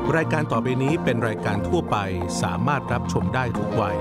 รายการต่อไปนี้เป็นรายการทั่วไปสามารถรับชมได้ทุกวัย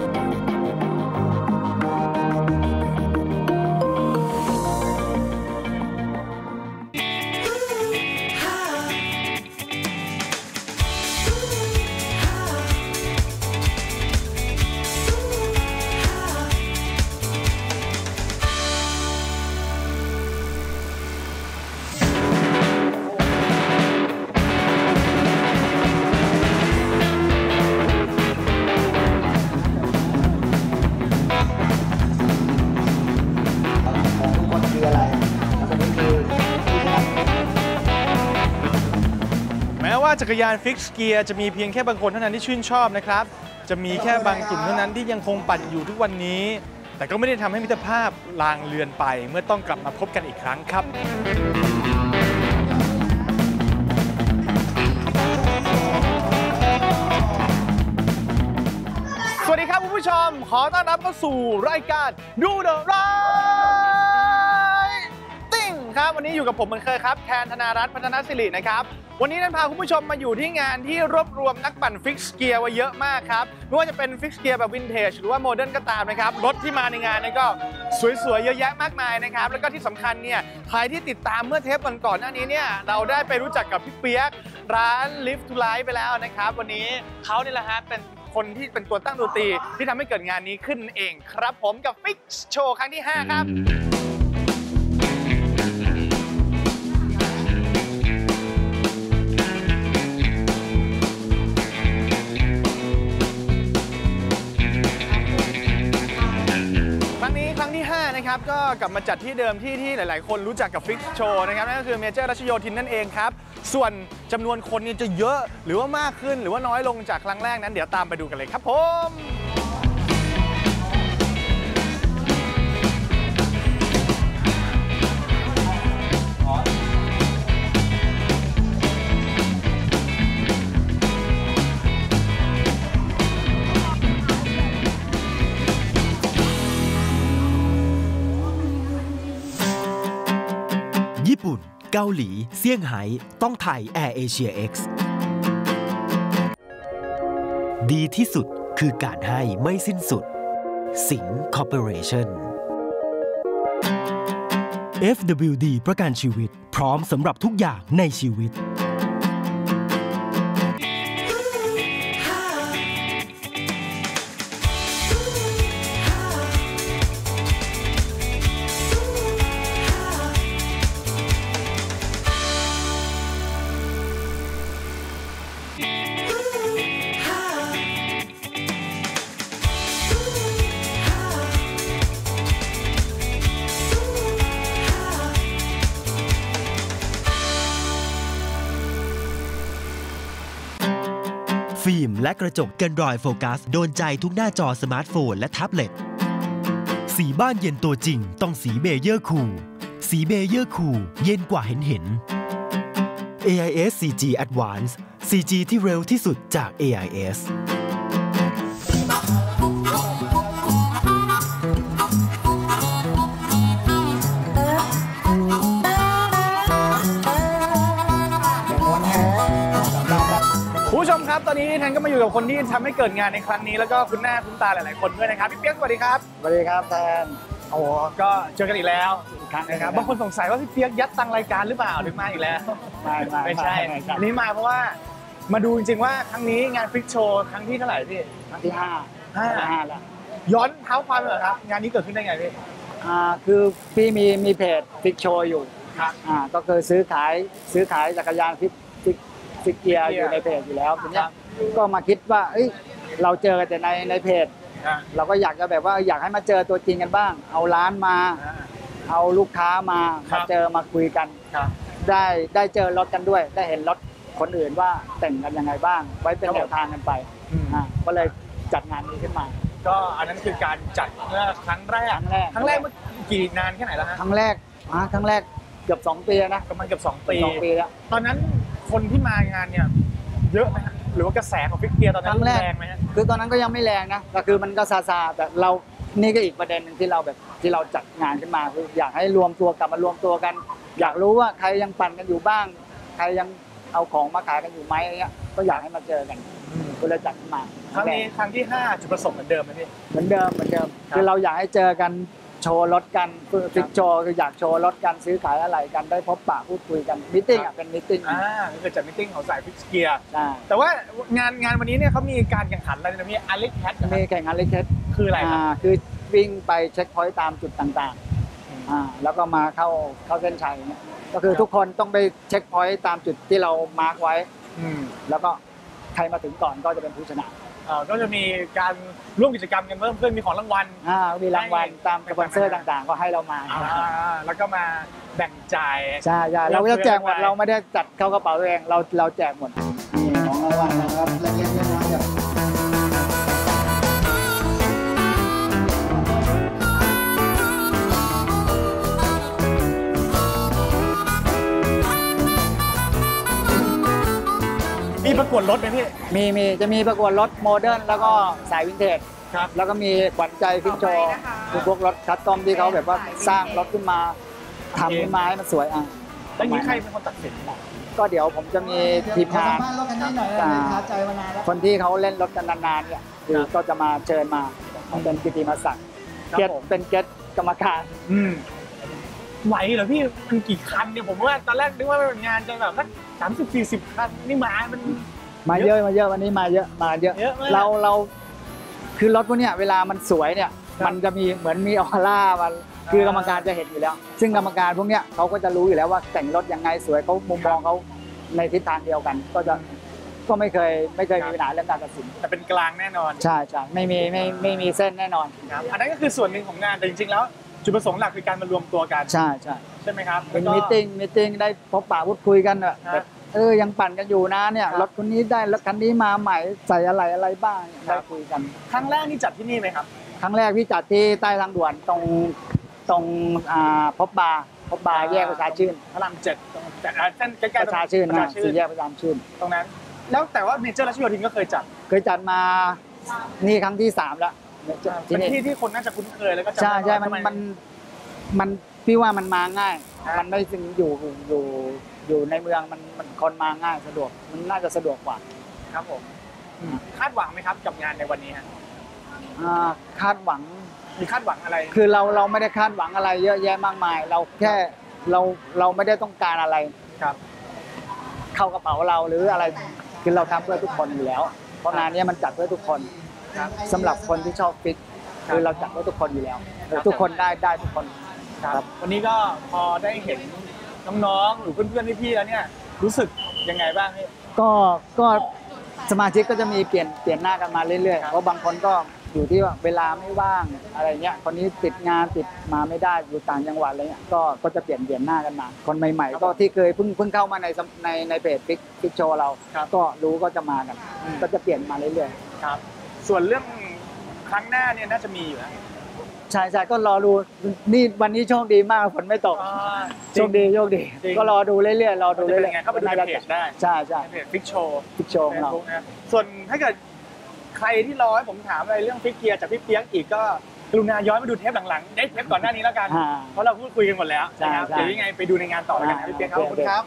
จักรยานฟิกซ์เกียร์จะมีเพียงแค่บางคนเท่านั้นที่ชื่นชอบนะครับจะมีแค่บางกลุ่มเท่านั้นที่ยังคงปั่นอยู่ทุกวันนี้แต่ก็ไม่ได้ทำให้มิตรภาพลางเลือนไปเมื่อต้องกลับมาพบกันอีกครั้งครับสวัสดีครับคุณผู้ชมขอต้อนรับเข้าสู่รายการดูเดอะไรติ้งครับวันนี้อยู่กับผมเหมือนเคยครับแทนธนารัตน์พัฒนศิรินะครับวันนี้นั้นพาคุณผู้ชมมาอยู่ที่งานที่รวบรวมนักปั่นฟิกซ์เกียร์ไว้เยอะมากครับไม่ว่าจะเป็นฟิกซ์เกียร์แบบวินเทจหรือว่าโมเดิร์นก็ตามนะครับรถที่มาในงานนี้ก็สวยๆเยอะแยะมากมายนะครับแล้วก็ที่สำคัญเนี่ยใครที่ติดตามเมื่อเทปก่อนหน้านี้เนี่ยเราได้ไปรู้จักกับพี่เปียกร้าน Live to Life ไปแล้วนะครับวันนี้เขานี่แหละฮะเป็นคนที่เป็นตัวตั้งดนตรีที่ทำให้เกิดงานนี้ขึ้นเองครับผมกับฟิกซ์โชว์ครั้งที่5ครับครั้งที่5นะครับก็กลับมาจัดที่เดิมที่หลายๆคนรู้จักกับฟิกซ์โชว์นะครับนั่นก็คือเมเจอร์รัชโยธินนั่นเองครับส่วนจำนวนคนจะเยอะหรือว่ามากขึ้นหรือว่าน้อยลงจากครั้งแรกนั้นเดี๋ยวตามไปดูกันเลยครับผมญี่ปุ่นเกาหลีเซี่ยงไฮ้ต้องไทย Air Asia X ดีที่สุดคือการให้ไม่สิ้นสุดสิงห์คอร์ปอเรชั่น FWD ประกันชีวิตพร้อมสำหรับทุกอย่างในชีวิตฟิล์มและกระจกกันรอยโฟกัสโดนใจทุกหน้าจอสมาร์ทโฟนและแท็บเล็ตสีบ้านเย็นตัวจริงต้องสีเบเยอร์คูลสีเบเยอร์คูลเย็นกว่าเห็น AIS 4G Advance 4G ที่เร็วที่สุดจาก AIS ผู้ชมครับตอนนี้แทนก็มาอยู่กับคนที่ทำให้เกิดงานในครั้งนี้แล้วก็คุณหน้าคุณตาหลายๆคนด้วยนะครับพี่เปียกสวัสดีครับสวัสดีครับแทนโอ้ก็เจอกันอีกแล้วนะครับบางคนสงสัยว่าพี่เปียกยัดตังรายการหรือเปล่าหรือมาอีกแล้วไม่ใช่อันนี้มาเพราะว่ามาดูจริงๆว่าครั้งนี้งานฟิกโชว์ครั้งที่เท่าไหร่พี่ครั้งที่5แล้วย้อนเท้าความเลยครับงานนี้เกิดขึ้นได้ไงพี่คือพี่มีเพจฟิกโชว์อยู่ครับก็คือซื้อขายจักรยานฟิกเกียร์อยู่ในเพจอยู่แล้วทีนี้ก็มาคิดว่าเราเจอกันแต่ในเพจเราก็อยากจะแบบว่าอยากให้มาเจอตัวจริงกันบ้างเอาร้านมาเอาลูกค้ามาเจอมาคุยกันได้เจอรถกันด้วยได้เห็นรถคนอื่นว่าแต่งกันยังไงบ้างไว้เป็นแนวทางกันไปก็เลยจัดงานนี้ขึ้นมาก็อันนั้นคือการจัดเมื่อครั้งแรกเมื่อกี่นานแค่ไหนแล้วฮะครั้งแรกเกือบ2 ปีนะประมาณเกือบ2 ปีแล้วตอนนั้นคนที่มางานเนี่ยเยอะไหมฮะหรือว่ากระแสของฟิกเกียร์ตอนนั้นแรงไหมฮะคือตอนนั้นก็ยังไม่แรงนะก็คือมันก็ซาแต่เรานี่ก็อีกประเด็นหนึ่งที่เราจัดงานขึ้นมาคืออยากให้รวมตัวกลับมารวมตัวกันอยากรู้ว่าใครยังปั่นกันอยู่บ้างใครยังเอาของมาขายกันอยู่ไหมอะไรเงี้ยก็อยากให้มาเจอกันก็เลยจัดขึ้นมาครั้งนี้ครั้งที่5จุดประสงค์เหมือนเดิมไหมพี่เหมือนเดิมคือเราอยากให้เจอกันโชว์รถกันฟิกโชว์คืออยากโชว์รถกันซื้อขายอะไรกันได้พบปะพูดคุยกันมิทติ้งเป็นมิทติ้งก็คือจัดมิทติ้งของสายฟิกเกียร์ใช่แต่ว่างานวันนี้เนี่ยเขามีการแข่งขันอะไรนะพี่อเล็กแคทมีแข่งอเล็กแคทคืออะไรครับคือวิ่งไปเช็คพอยต์ตามจุดต่างๆแล้วก็มาเข้าเส้นชัยเนี่ยก็คือทุกคนต้องไปเช็คพอยต์ตามจุดที่เรามาร์กไว้แล้วก็ใครมาถึงก่อนก็จะเป็นผู้ชนะก็จะมีการร่วมกิจกรรมกันเพิ่มขึ้นมีของรางวัลมีรางวัลตามสปอนเซอร์ต่างๆก็ให้เรามาแล้วก็มาแบ่งจ่ายใช่เราจะแจกหมดเราไม่ได้จัดเข้ากระเป๋าเองเราแจกหมดนี่ของรางวัลนะครับเล็กๆน้อยๆแบบมีประกวดรถไหมพี่มีจะมีประกวดรถโมเดิร์นแล้วก็สายวินเทจครับแล้วก็มีขวัญใจฟิกโชว์คือพวกรถคัสตอมที่เขาแบบว่าสร้างรถขึ้นมาทำขึ้นมาให้มันสวยแล้วนี้ใครเป็นคนตัดสินก็เดี๋ยวผมจะมีทีมงานคนที่เขาเล่นรถกันนานๆเนี่ยคือก็จะมาเชิญมาเป็นกิติมศักดิ์เป็นเกสกรรมการไหวเหรอพี่มันกี่คันเนี่ยผมว่าตอนแรกนึกว่าเป็นงานจะแบบสัก30-40 คันนี่มาเยอะวันนี้มาเยอะเราคือรถพวกเนี้ยเวลามันสวยเนี่ยมันจะมีเหมือนมีออร่ามันคือกรรมการจะเห็นอยู่แล้วซึ่งกรรมการพวกเนี้ยเขาก็จะรู้อยู่แล้วว่าแต่งรถยังไงสวยเขามุมมองเขาในทิศทางเดียวกันก็ไม่เคยมีปัญหาเรื่องการตัดสินแต่เป็นกลางแน่นอนใช่ไม่มีเส้นแน่นอนอันนั้นก็คือส่วนหนึ่งของงานแต่จริงๆแล้วจุดประสงค์หลักคือการมารวมตัวกันใช่ไหมครับเป็นมิทติ้งได้พบปะพูดคุยกันแบบยังปั่นกันอยู่นะเนี่ยรถคนนี้ได้รถคันนี้มาใหม่ใส่อะไรบ้างได้คุยกันครั้งแรกนี่จัดที่นี่ไหมครับครั้งแรกพี่จัดที่ใต้ทางด่วนตรงพบบาร์แยกประชาชื่นพระราม7ตรงเส้นใกล้ๆประชาชื่นนะสี่แยกประชาชื่นตรงนั้นแล้วแต่ว่าเมเจอร์รัชโยธินก็เคยจัดมานี่ครั้งที่3แล้วเป็นที่คนน่าจะคุ้นเคยแล้วก็ใช่มันพี่ว่ามันมาง่ายมันไม่ถึงอยู่ในเมืองมันคนมาง่ายสะดวกมันน่าจะสะดวกกว่าครับผมคาดหวังไหมครับกับงานในวันนี้ฮะคาดหวังมีคาดหวังอะไรคือเราไม่ได้คาดหวังอะไรเยอะแยะมากมายเราแค่เราไม่ได้ต้องการอะไรครับเข้ากระเป๋าเราหรืออะไรคือเราทำเพื่อทุกคนอยู่แล้วเพราะงานนี้มันจัดเพื่อทุกคนสำหรับคนที่ชอบฟิตคือเราจัดเพื่อทุกคนอยู่แล้วทุกคนได้ทุกคนครับวันนี้ก็พอได้เห็นน้องๆหรือเพื่อนๆพี่ๆแล้วเนี่ยรู้สึกยังไงบ้างพี่ก็สมาชิกก็จะมีเปลี่ยนหน้ากันมาเรื่อยๆเพราะบางคนก็อยู่ที่ว่าเวลาไม่ว่างอะไรเงี้ยคนนี้ติดงานติดมาไม่ได้อยู่ต่างจังหวัดอะไรเงี้ยก็จะเปลี่ยนหน้ากันมาคนใหม่ๆก็ที่เคยเพิ่งเข้ามาในเพจฟิกโชว์เราก็รู้ก็จะมากันก็จะเปลี่ยนมาเรื่อยๆครับส่วนเรื่องครั้งหน้าเนี่ยน่าจะมีอยู่นะใช่ก็รอดูนี่วันนี้โชคดีมากฝนไม่ตกโชคดีก็รอดูเรื่อยๆเข้าไปดูในเพจได้ใช่เพจฟิกโชว์ของเราส่วนถ้าเกิดใครที่รอให้ผมถามอะไรเรื่องฟิกเกียร์จากพี่เปียกอีกก็กรุณาย้อนมาดูเทปหลังๆได้เทปก่อนหน้านี้แล้วกันเพราะเราพูดคุยกันหมดแล้วนะครับเดี๋ยวยังไงไปดูในงานต่อกันพี่เปียกครับขอบคุณครับ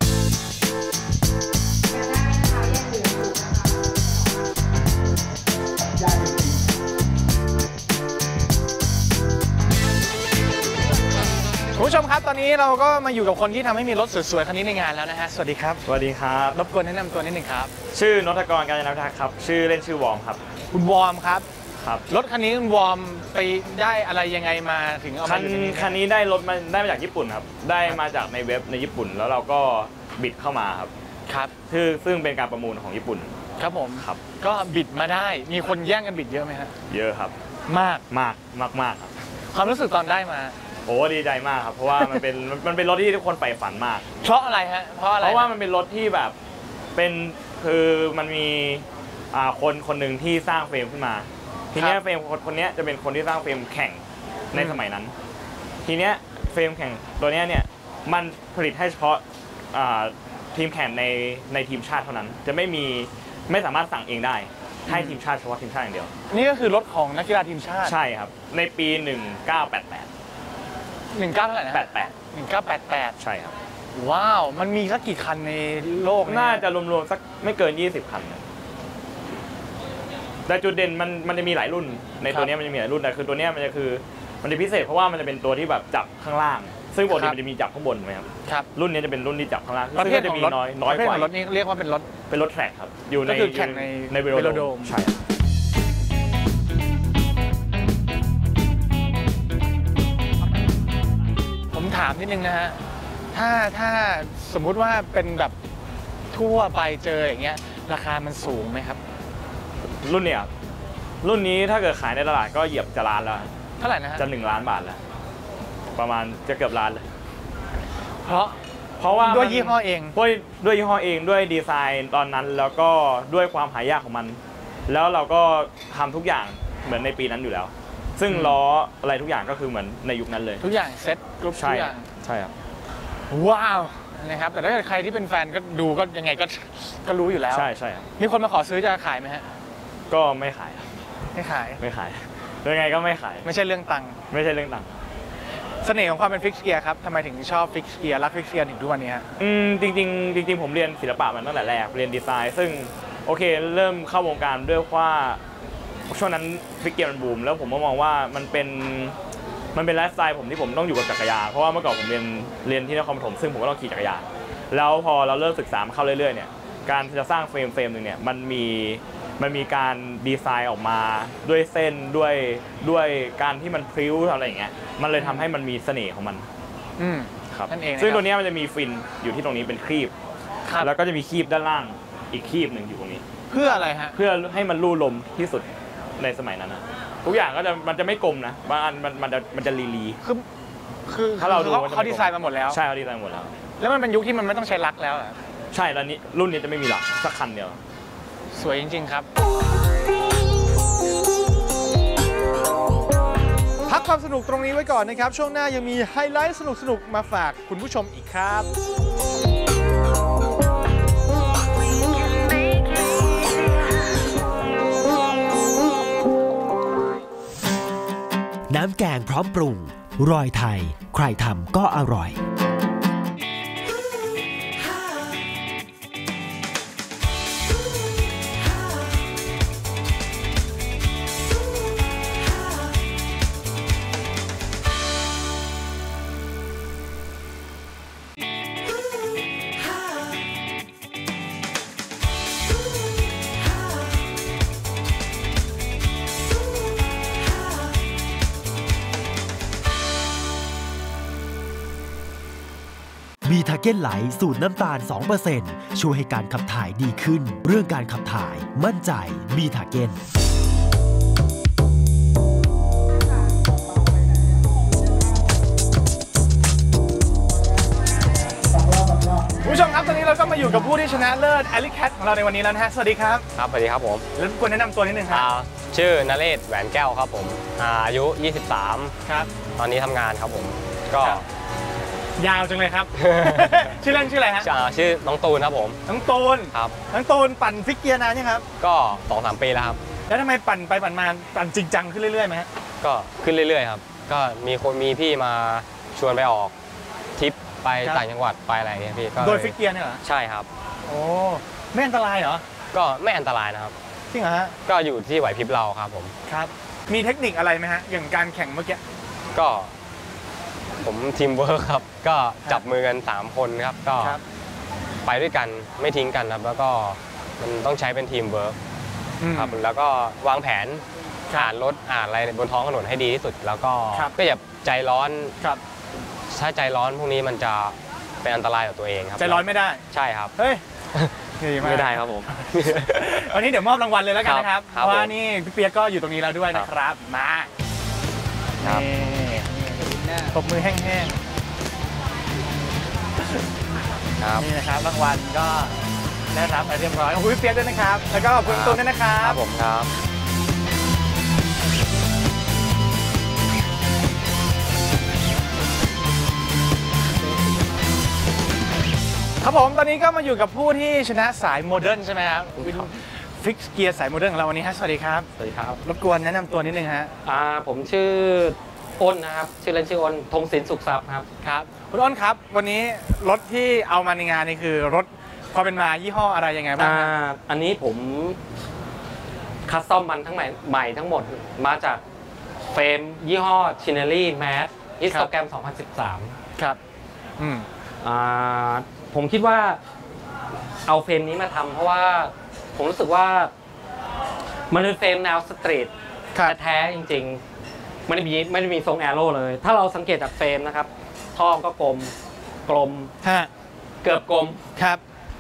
คุณผู้ชมครับตอนนี้เราก็มาอยู่กับคนที่ทำให้มีรถสวยๆคันนี้ในงานแล้วนะฮะสวัสดีครับสวัสดีครับรบกวนแนะนำตัวนิดนึงครับชื่อนทกร กาญจนพิทักษ์ครับชื่อเล่นชื่อวอร์มครับคุณวอร์มครับรถคันนี้คุณวอร์มไปได้อะไรยังไงมาถึงเอามาคันนี้ได้รถมาจากญี่ปุ่นครับได้มาจากในเว็บในญี่ปุ่นแล้วเราก็บิดเข้ามาครับซึ่งเป็นการประมูลของญี่ปุ่นครับผมครับก็บิดมาได้มีคนแย่งกันบิดเยอะไหมครับเยอะครับมากครับความรู้สึกตอนได้มาโอ้ดีใจมากครับเพราะว่ามันเป็นรถที่ทุกคนใฝ่ฝันมากเพราะอะไรฮะเพราะว่ามันเป็นรถที่แบบคือมันมีคนหนึ่งที่สร้างเฟรมขึ้นมาทีนี้เฟรมคนนี้จะเป็นคนที่สร้างเฟรมแข่งในสมัยนั้นทีนี้เฟรมแข่งตัวนี้เนี่ยมันผลิตให้เฉพาะทีมแข่งในทีมชาติเท่านั้นจะไม่สามารถสั่งเองได้ให้ทีมชาติเฉพาะทีมชาติอย่างเดียวนี่ก็คือรถของนักกีฬาทีมชาติใช่ครับในปี1988 19เท่าไหร่นะ 1988 ใช่ครับว้าวมันมีสักกี่คันในโลกน่าจะรวมๆสักไม่เกิน20 คันนะแต่จุดเด่นมันจะมีหลายรุ่นในตัวนี้มันจะมีหลายรุ่นแต่คือตัวนี้มันจะพิเศษเพราะว่ามันจะเป็นตัวที่แบบจับข้างล่างซึ่งปกติมันจะมีจับข้างบนไหมครับครับรุ่นนี้จะเป็นรุ่นที่จับข้างล่างประเภทของรถน้อยกว่ารถนี้เรียกว่าเป็นรถแทร็กครับอยู่ในก็คือแข่งในเวโรโดมใช่ผมถามนิดนึงนะฮะถ้าสมมุติว่าเป็นแบบทั่วไปเจออย่างเงี้ยราคามันสูงไหมครับรุ่นเนี้ยรุ่นนี้ถ้าเกิดขายในตลาดก็เหยียบจะล้านแล้วเท่าไหร่นะฮะจะ1 ล้านบาทแล้วประมาณจะเกือบล้านเลยเพราะว่าด้วยยี่ห้อเองด้วยยี่ห้อเองด้วยดีไซน์ตอนนั้นแล้วก็ด้วยความหายากของมันแล้วเราก็ทำทุกอย่างเหมือนในปีนั้นอยู่แล้วซึ่งล้ออะไรทุกอย่างก็คือเหมือนในยุคนั้นเลยทุกอย่างเซ็ตกรุ๊ปทุกอย่างใช่ครับว้าวนะครับแต่ถ้าเกิดใครที่เป็นแฟนก็ดูก็ยังไงก็รู้อยู่แล้วใช่ครับมีคนมาขอซื้อจะขายไหมฮะก็ไม่ขายยังไงก็ไม่ขายไม่ใช่เรื่องตังค์เสน่ห์ของความเป็นฟิกซ์เกียร์ครับทำไมถึงชอบฟิกซ์เกียร์รักฟิกซ์เกียร์ถึงทุกวันนี้ฮะจริงผมเรียนศิลปะมาตั้งแต่แรกเรียนดีไซน์ซึ่งโอเคเริ่มเข้าวงการด้วยว่าช่วงนั้นฟิกเกียร์มันบูมแล้วผมก็มองว่ามันเป็นไลฟ์สไตล์ผมที่ผมต้องอยู่กับจักรยานเพราะว่าเมื่อก่อนผมเรียนที่นครปฐมซึ่งผมก็ต้องขี่จักรยานแล้วพอเราเริ่มศึกษาเข้าเรื่อยๆเนี่ยการจะสร้างเฟรมนึงเนี่ยมันมีการดีไซน์ออกมาด้วยเส้นด้วยการที่มันพริ้วอะไรอย่างเงี้ยมันเลยทำให้มันมีเสน่ห์ของมันครับนั่นเองซึ่งตัวนี้มันจะมีฟินอยู่ที่ตรงนี้เป็นครีบแล้วก็จะมีครีบด้านล่างอีกครีบหนึ่งอยู่ตรงนี้เพื่ออะไรฮะเพื่อให้มันลู่ลมที่สุดในสมัยนั้นนะทุกอย่างก็มันจะไม่กลมนะบางอันมันจะลีคือถ้าเราดูเขาดีไซน์มาหมดแล้วใช่เขาดีไซน์หมดแล้วมันเป็นยุคที่มันไม่ต้องใช้ลักแล้วใช่แล้วนี้รุ่นนี้จะไม่มีลักสักคันเดียวสวยจริงๆครับพักความสนุกตรงนี้ไว้ก่อนนะครับช่วงหน้ายังมีไฮไลท์สนุกๆมาฝากคุณผู้ชมอีกครับน้ำแกงพร้อมปรุงรอยไทยใครทำก็อร่อยบีทาเก้นไลท์สูตรน้ำตาล 2% ช่วยให้การขับถ่ายดีขึ้นเรื่องการขับถ่ายมั่นใจบีทาเก้นผู้ชมครับตอนนี้เราก็มาอยู่กับผู้ที่ชนะเลิศ Alley Cat ของเราในวันนี้แล้วนะฮะสวัสดีครับครับสวัสดีครับผมแล้วควรแนะนำตัวนิดนึงครับชื่อนเรศแหวนแก้วครับผมอายุ23 ครับตอนนี้ทำงานครับผมก็ยาวจังเลยครับ ชื่อเล่นชื่ออะไรฮะชื่อน้องตูนครับผมน้องตูนครับน้องตูนปั่นฟิกเกียร์นานยังครับก็ 2-3 ปีแล้วครับแล้วทำไมปั่นไปปั่นมาปั่นจริงจังขึ้นเรื่อยๆไหมฮะก็ขึ้นเรื่อยๆครับก็มีพี่มาชวนไปออกทริปไปต่างจังหวัดไปอะไรอย่างเงี้ยพี่โดยฟิกเกียร์เนี่ยเหรอใช่ครับโอ้ไม่อันตรายเหรอก็ไม่อันตรายนะครับจริงเหรอฮะก็อยู่ที่ไหวพริบเราครับผมครับมีเทคนิคอะไรไหมฮะอย่างการแข่งเมื่อกี้ก็ผมทีมเวิร์คครับก็จับมือกัน3คนครับก็ไปด้วยกันไม่ทิ้งกันครับแล้วก็มันต้องใช้เป็นทีมเวิร์คครับแล้วก็วางแผนอ่านรถอ่านอะไรบนท้องถนนให้ดีที่สุดแล้วก็อย่าใจร้อนถ้าใจร้อนพวกนี้มันจะเป็นอันตรายต่อตัวเองครับใจร้อนไม่ได้ใช่ครับเฮ้ยไม่ได้ครับผมวันนี้เดี๋ยวมอบรางวัลเลยแล้วกันนะครับเพราะว่านี่พี่เปียกก็อยู่ตรงนี้แล้วด้วยนะครับมาตบมือแห้งๆนี่นะครับรางวัลก็ได้รับไปเรียบร้อยขอบคุณพี่เปียกด้วยนะครับแล้วก็ขอบคุณตูนด้วยนะครับครับผมครับครับผมตอนนี้ก็มาอยู่กับผู้ที่ชนะสายโมเดิร์นใช่ไหมครับฟิกเกียร์สายโมเดิร์นของเราวันนี้ฮะสวัสดีครับสวัสดีครับรบกวนแนะนำตัวนิดนึงฮะผมชื่ออ้นนะครับชื่อเล่นชื่ออ้นธงศิลป์สุขทรัพย์ครับครับคุณอ้นครับวันนี้รถที่เอามาในงานนี่คือรถความเป็นมายี่ห้ออะไรยังไงบ้างครับอันนี้ผมคัสตอมมันทั้งใหม่ทั้งหมดมาจากเฟรมยี่ห้อ Chinelli Matte Histogram 2013 ครับผมคิดว่าเอาเฟรมนี้มาทำเพราะว่าผมรู้สึกว่ามันเป็นเฟรมแนวสตรีทแท้จริงๆไม่ได้มีทรงแอโร่เลยถ้าเราสังเกตจากเฟรมนะครับท่อก็กลมเกือบกลมครับ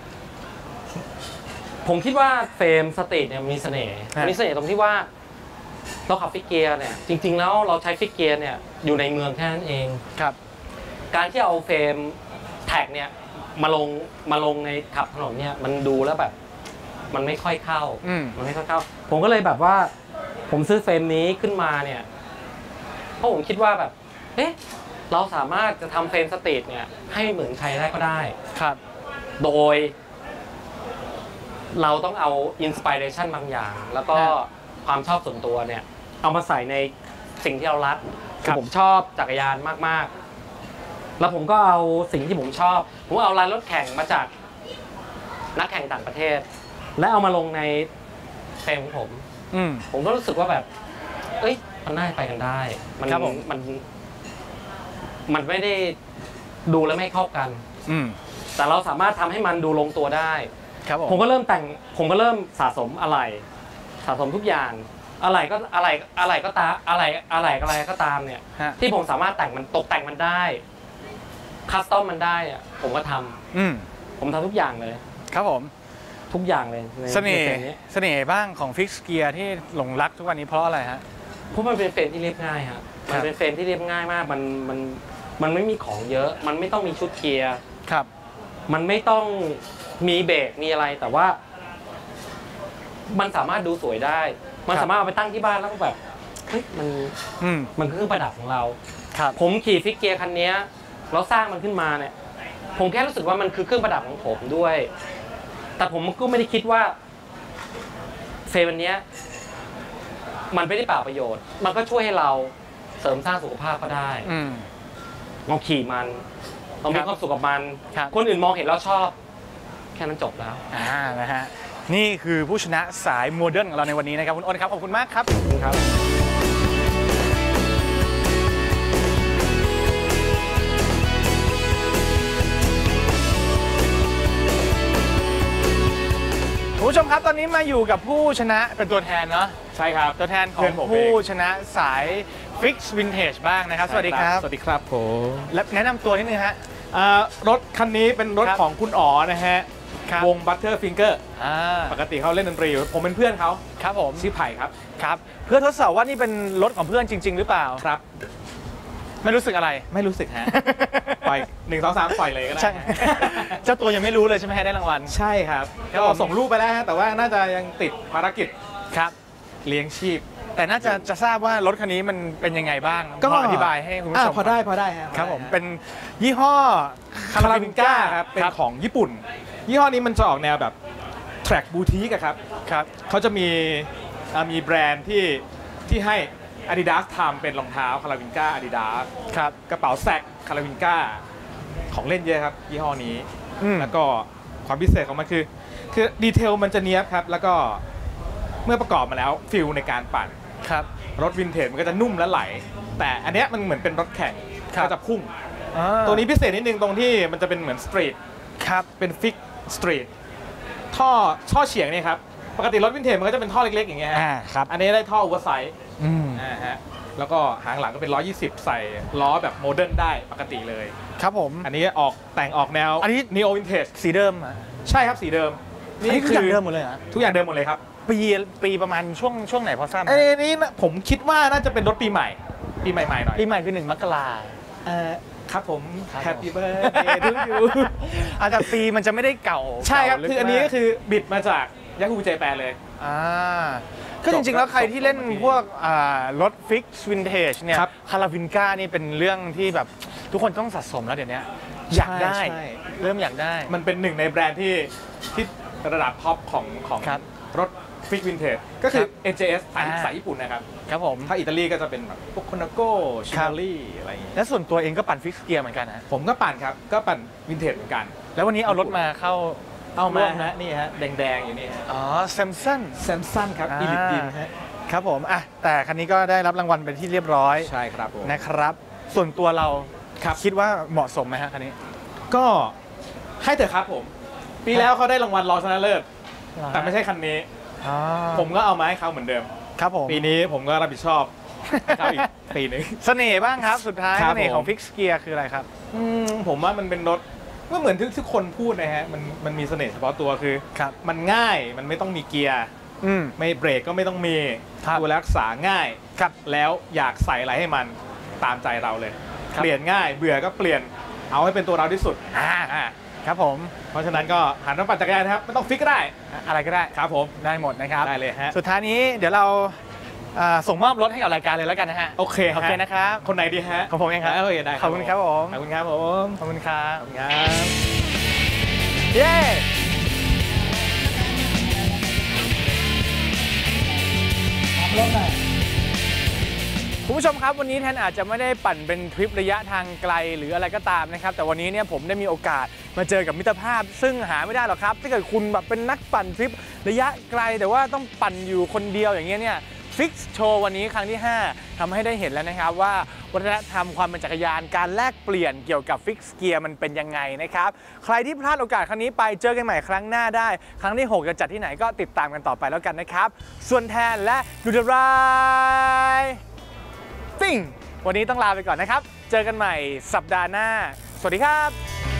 ผมคิดว่าเฟรมสตรีทเนี่ยมีเสน่ห์ตรงที่ว่าเราขับฟิกเกียร์เนี่ยจริงๆแล้วเราใช้ฟิกเกียร์เนี่ยอยู่ในเมืองแค่นั้นเองครับการที่เอาเฟรมแท็กเนี่ยมาลงในขับถนนเนี่ยมันดูแล้วแบบมันไม่ค่อยเข้าผมก็เลยแบบว่าผมซื้อเฟรมนี้ขึ้นมาเนี่ยเพราะผมคิดว่าแบบเราสามารถจะทำเฟรมสตรีทเนี่ยให้เหมือนใครได้ก็ได้ครับโดยเราต้องเอาอินสปิเรชันบางอย่างแล้วก็ความชอบส่วนตัวเนี่ยเอามาใส่ในสิ่งที่เรารักคือผมชอบจักรยานมากๆแล้วผมก็เอาสิ่งที่ผมชอบผมเอาลายรถแข่งมาจากนักแข่งต่างประเทศและเอามาลงในเฟรมของผมก็รู้สึกว่าแบบมันน่าไปกันได้มันไม่ได้ดูแล้วไม่เข้ากันแต่เราสามารถทำให้มันดูลงตัวได้ผมก็เริ่มสะสมสะสมทุกอย่างอะไรก็ตามเนี่ยที่ผมสามารถตกแต่งมันได้คัสตอมมันได้อะผมก็ทำผมทำทุกอย่างเลยครับผมทุกอย่างเลยเสน่ห์บ้างของฟิกซ์เกียร์ที่หลงรักทุกวันนี้เพราะอะไรฮะเพราะมันเป็นเฟรมที่เรียบง่ายฮะมันเป็นเฟรมที่เรียบง่ายมากมันไม่มีของเยอะมันไม่ต้องมีชุดเกียร์ครับมันไม่ต้องมีเบรกมีอะไรแต่ว่ามันสามารถดูสวยได้มันสามารถเอาไปตั้งที่บ้านแล้วก็แบบมันคือเครื่องประดับของเราผมขี่ฟิกเกียร์คันนี้แล้วสร้างมันขึ้นมาเนี่ยผมแค่รู้สึกว่ามันคือเครื่องประดับของผมด้วยแต่ผมก็ไม่ได้คิดว่าเฟรมอันนี้มันไม่ได้เปล่าประโยชน์มันก็ช่วยให้เราเสริมสร้างสุขภาพก็ได้เราขี่มันเรามีความสุขกับมันคนอื่นมองเห็นแล้วชอบแค่นั้นจบแล้วนะฮะนี่คือผู้ชนะสายโมเดิร์นของเราในวันนี้นะครับคุณอ้นครับขอบคุณมากครับขอบคุณครับคุณผู้ชมครับตอนนี้มาอยู่กับผู้ชนะเป็นตัวแทนเนาะใช่ครับตัวแทนของผู้ชนะสายฟิกซ์วินเทจบ้างนะครับสวัสดีครับสวัสดีครับผมและแนะนำตัวนิดนึงฮะรถคันนี้เป็นรถของคุณอ๋อนะฮะวง Butterfinger ปกติเขาเล่นดนตรีผมเป็นเพื่อนเขาครับผมชื่อไผ่ครับครับเพื่อทดสอบว่านี่เป็นรถของเพื่อนจริงๆหรือเปล่าครับไม่รู้สึกอะไรไม่รู้สึกฮะปล่อย1 2 3ปล่อยเลยก็ได้เจ้าตัวยังไม่รู้เลยใช่ไหมได้รางวัลใช่ครับก็ส่งรูปไปแล้วฮะแต่ว่าน่าจะยังติดภารกิจครับเลี้ยงชีพแต่น่าจะทราบว่ารถคันนี้มันเป็นยังไงบ้างก็อธิบายให้คุณผู้ชมพอได้ครับผมเป็นยี่ห้อคาราวินก้าครับเป็นของญี่ปุ่นยี่ห้อนี้มันจะออกแนวแบบแทร็กบูติกครับเขาจะมีแบรนด์ที่ให้ Adidas ทำเป็นรองเท้าคาราวินก้า Adidas ครับกระเป๋าแซกคาราวินก้าของเล่นเยอะครับยี่ห้อนี้แล้วก็ความพิเศษของมันคือดีเทลมันจะเนียบครับแล้วก็เมื่อประกอบมาแล้วฟิลในการปั่นครับรถวินเทจมันก็จะนุ่มและไหลแต่อันเนี้ยมันเหมือนเป็นรถแข่งก็จะพุ่งตัวนี้พิเศษนิดนึงตรงที่มันจะเป็นเหมือนสตรีทครับเป็นฟิกสตรีทท่อเฉียงเนี่ยครับปกติรถวินเทจมันก็จะเป็นท่อเล็กๆอย่างเงี้ยครับอันนี้ได้ท่อโอเวอร์ไซส์ฮะแล้วก็หางหลังก็เป็น120ใส่ล้อแบบโมเดิร์นได้ปกติเลยครับผมอันนี้แต่งออกแนวอันนี้นีโอวินเทจสีเดิมใช่ครับสีเดิมนี่ทุกอย่างเดิมหมดเลยทุกอย่างเดิมหมดเลยครับปีประมาณช่วงไหนพอทราบไหมนี้ผมคิดว่าน่าจะเป็นรถปีใหม่หน่อยปีใหม่คือ1 มกราครับผม Happy Birthday to you อาจจะปีมันจะไม่ได้เก่าใช่ครับคืออันนี้ก็คือบิดมาจาก Yahoo Japan เลยก็จริงๆแล้วใครที่เล่นพวกรถฟิกซ์วินเทจเนี่ยคาราวินก้านี่เป็นเรื่องที่แบบทุกคนต้องสะสมแล้วเดี๋ยวนี้อยากได้เริ่มอยากได้มันเป็นหนึ่งในแบรนด์ที่ระดับท็อปของรถฟิกวินเทจก็คือ NJS สายญี่ปุ่นนะครับครับผมถ้าอิตาลีก็จะเป็นแบบพวกโคนาโก้ชินารีอะไรอย่างเงี้ยและส่วนตัวเองก็ปั่นฟิกเกียร์เหมือนกันนะผมก็ปั่นครับก็ปั่นวินเทจเหมือนกันแล้ววันนี้เอารถมาเข้าเอามาร่วฮะนี่ฮะแดงๆอยู่นี่ฮะอ๋อแซมซันแซมซันครับอีลิทดินฮะครับผมอ่ะแต่คันนี้ก็ได้รับรางวัลเป็นที่เรียบร้อยใช่ครับผมนะครับ ส่วนตัวเราคิดว่าเหมาะสมไหมฮะคันนี้ก็ให้เถอะครับผม ปีแล้วเขาได้รางวัลรองชนะเลิศแต่ไม่ใช่คันนี้อ๋อผมก็เอามาให้เขาเหมือนเดิมครับผมปีนี้ผมก็รับผิดชอบให้เขาอีกปีหนึงเสน่ห์บ้างครับสุดท้ายครับเสน่ห์ของผมฟิกเกียร์คืออะไรครับผมว่ามันเป็นรถก็เหมือนที่ทุกคนพูดนะฮะมันมีเสน่ห์เฉพาะตัวคือครับมันง่ายมันไม่ต้องมีเกียร์อืมไม่เบรกก็ไม่ต้องมีครับดูแลรักษาง่ายครับแล้วอยากใส่อะไรให้มันตามใจเราเลยครับเปลี่ยนง่ายเบื่อก็เปลี่ยนเอาให้เป็นตัวเราที่สุดครับผมเพราะฉะนั้นก็หันมาปั่นจักรยานนะครับไม่ต้องฟิกก็ได้อะไรก็ได้ครับผมได้หมดนะครับได้เลยฮะสุดท้ายนี้เดี๋ยวเราส่งมอบรถให้กับรายการเลยแล้วกันนะฮะโอเคโอเคนะครับคนไหนดีฮะของผมเองครับโอเคได้ขอบคุณครับผมขอบคุณครับผมขอบคุณครับขอบคุณครับเย้คุณผู้ชมครับวันนี้แทนอาจจะไม่ได้ปั่นเป็นทริประยะทางไกลหรืออะไรก็ตามนะครับแต่วันนี้เนี่ยผมได้มีโอกาสมาเจอกับมิตรภาพ ซึ่งหาไม่ได้หรอกครับถ้าเกิดคุณแบบเป็นนักปั่นทริประยะไกลแต่ว่าต้องปั่นอยู่คนเดียวอย่างเงี้ยเนี่ยฟิกโชว์วันนี้ครั้งที่ 5ทำให้ได้เห็นแล้วนะครับว่าวัฒนธรรมความเป็นจักรยานการแลกเปลี่ยนเกี่ยวกับฟิกเกียร์มันเป็นยังไงนะครับใครที่พลาดโอกาสครั้งนี้ไปเจอกันใหม่ครั้งหน้าได้ครั้งที่ 6 จะจัดที่ไหนก็ติดตามกันต่อไปแล้วกันนะครับส่วนแทนและดูเดอะไรติ้งวันนี้ต้องลาไปก่อนนะครับเจอกันใหม่สัปดาห์หน้าสวัสดีครับ